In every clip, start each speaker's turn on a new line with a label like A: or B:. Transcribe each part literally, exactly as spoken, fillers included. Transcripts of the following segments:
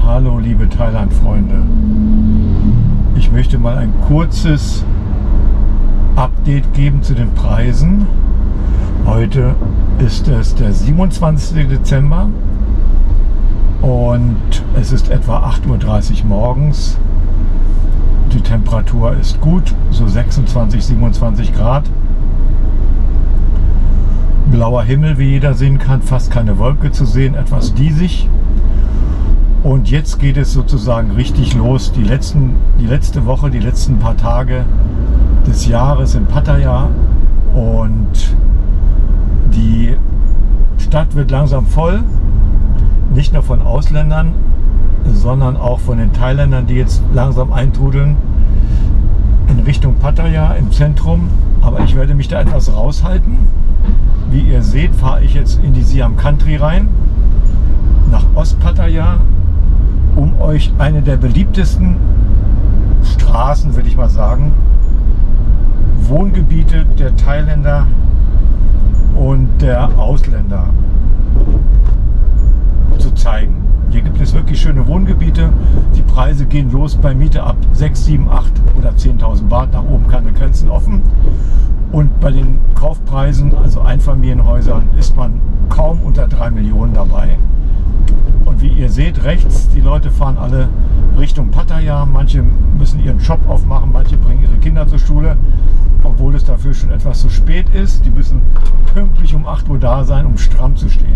A: Hallo liebe Thailand-Freunde, ich möchte mal ein kurzes Update geben zu den Preisen. Heute ist es der siebenundzwanzigste Dezember und es ist etwa acht Uhr dreißig morgens. Die Temperatur ist gut, so sechsundzwanzig, siebenundzwanzig Grad. Blauer Himmel, wie jeder sehen kann, fast keine Wolke zu sehen, etwas diesig. Und jetzt geht es sozusagen richtig los. Die, letzten, die letzte Woche, die letzten paar Tage des Jahres in Pattaya. Und die Stadt wird langsam voll. Nicht nur von Ausländern, sondern auch von den Thailändern, die jetzt langsam eintrudeln in Richtung Pattaya im Zentrum. Aber ich werde mich da etwas raushalten. Wie ihr seht, fahre ich jetzt in die Siam Country rein, nach Ost-Pattaya, um euch eine der beliebtesten Straßen, würde ich mal sagen, Wohngebiete der Thailänder und der Ausländer zu zeigen. Hier gibt es wirklich schöne Wohngebiete. Die Preise gehen los bei Miete ab sechs, sieben, acht oder zehntausend Baht. Nach oben keine Grenzen offen. Und bei den Kaufpreisen, also Einfamilienhäusern, ist man kaum unter drei Millionen dabei. Und wie ihr seht, rechts, die Leute fahren alle Richtung Pattaya. Manche müssen ihren Shop aufmachen, manche bringen ihre Kinder zur Schule, obwohl es dafür schon etwas zu spät ist. Die müssen pünktlich um acht Uhr da sein, um stramm zu stehen.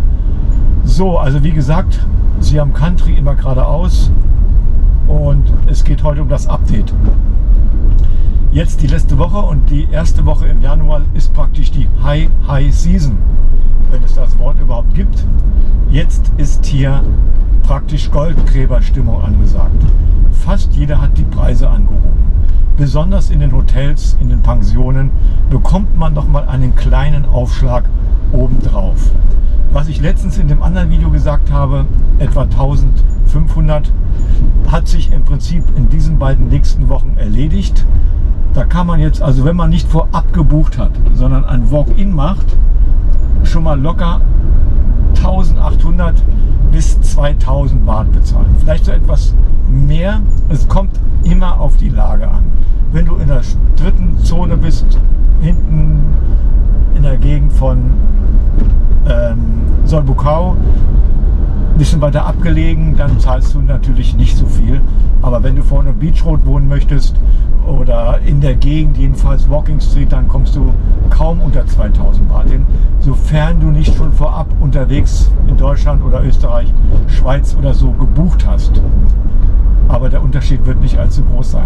A: So, also wie gesagt, Siam Country immer geradeaus und es geht heute um das Update. Jetzt die letzte Woche und die erste Woche im Januar ist praktisch die High High Season, wenn es das Wort überhaupt gibt. Jetzt ist hier praktisch Goldgräberstimmung angesagt. Fast jeder hat die Preise angehoben. Besonders in den Hotels, in den Pensionen bekommt man noch mal einen kleinen Aufschlag obendrauf. Was ich letztens in dem anderen Video gesagt habe, etwa eintausendfünfhundert, hat sich im Prinzip in diesen beiden nächsten Wochen erledigt. Da kann man jetzt, also wenn man nicht vorab gebucht hat, sondern ein Walk-in macht, schon mal locker eintausendachthundert bis zweitausend Baht bezahlen. Vielleicht so etwas mehr. Es kommt immer auf die Lage an. Wenn du in der dritten Zone bist, hinten in der Gegend von ähm, Sol Buakhao, ein bisschen weiter abgelegen, dann zahlst du natürlich nicht so viel. Aber wenn du vorne Beach Road wohnen möchtest oder in der Gegend, jedenfalls Walking Street, dann kommst du kaum unter zweitausend Baht hin, sofern du nicht schon vorab unterwegs in Deutschland oder Österreich, Schweiz oder so gebucht hast. Aber der Unterschied wird nicht allzu groß sein.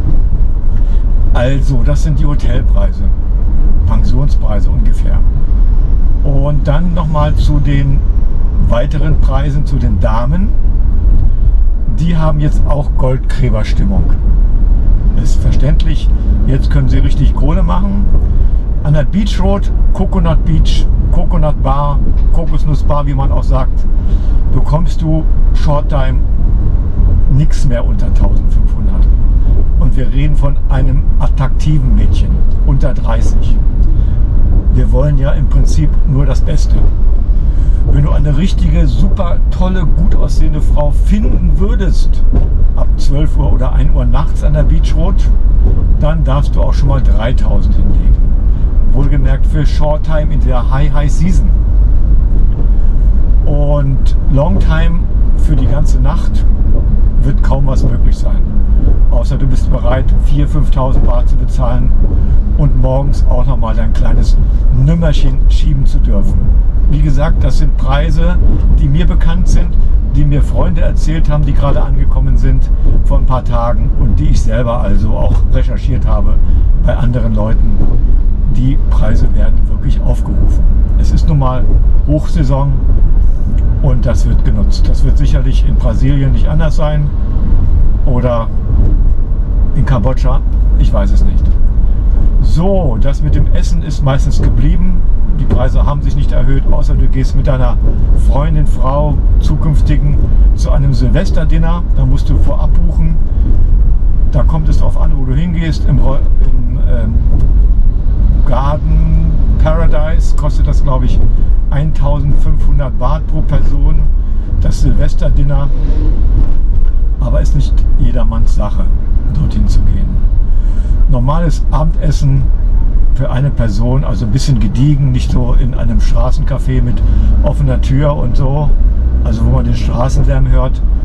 A: Also, das sind die Hotelpreise, Pensionspreise ungefähr. Und dann nochmal zu den weiteren Preisen, zu den Damen. Die haben jetzt auch Goldgräberstimmung. Ist verständlich, jetzt können sie richtig Kohle machen. An der Beach Road, Coconut Beach, Coconut Bar, Kokosnuss Bar, wie man auch sagt, bekommst du Short Time nichts mehr unter eintausendfünfhundert. Und wir reden von einem attraktiven Mädchen, unter dreißig. Wir wollen ja im Prinzip nur das Beste. Wenn du eine richtige, super tolle, gut aussehende Frau finden würdest, ab zwölf Uhr oder ein Uhr nachts an der Beach Road, dann darfst du auch schon mal dreitausend hinlegen. Wohlgemerkt für Short Time in der High High Season. Und Long Time für die ganze Nacht wird kaum was möglich sein. Außer du bist bereit, viertausend, fünftausend Baht zu bezahlen und morgens auch nochmal dein kleines Nümmerchen schieben zu dürfen. Wie gesagt, das sind Preise, die mir bekannt sind, die mir Freunde erzählt haben, die gerade angekommen sind vor ein paar Tagen und die ich selber also auch recherchiert habe bei anderen Leuten. Die Preise werden wirklich aufgerufen. Es ist nun mal Hochsaison und das wird genutzt. Das wird sicherlich in Brasilien nicht anders sein oder in Kambodscha, ich weiß es nicht. So, das mit dem Essen ist meistens geblieben. Die Preise haben sich nicht erhöht, außer du gehst mit deiner Freundin, Frau, zukünftigen zu einem Silvesterdinner. Da musst du vorab buchen. Da kommt es darauf an, wo du hingehst. Im, im ähm, Garden Paradise kostet das, glaube ich, eintausendfünfhundert Baht pro Person. Das Silvesterdinner. aber ist nicht jedermanns Sache, dorthin zu gehen. Normales Abendessen für eine Person, also ein bisschen gediegen, nicht so in einem Straßencafé mit offener Tür und so, also wo man den Straßenlärm hört,